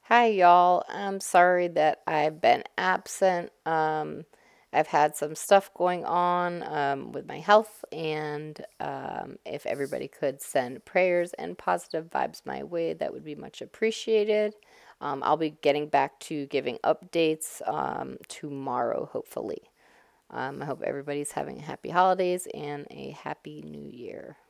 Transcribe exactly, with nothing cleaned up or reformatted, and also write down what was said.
Hi, y'all. I'm sorry that I've been absent. Um, I've had some stuff going on um, with my health, and um, if everybody could send prayers and positive vibes my way, that would be much appreciated. Um, I'll be getting back to giving updates um, tomorrow, hopefully. Um, I hope everybody's having happy holidays and a happy new year.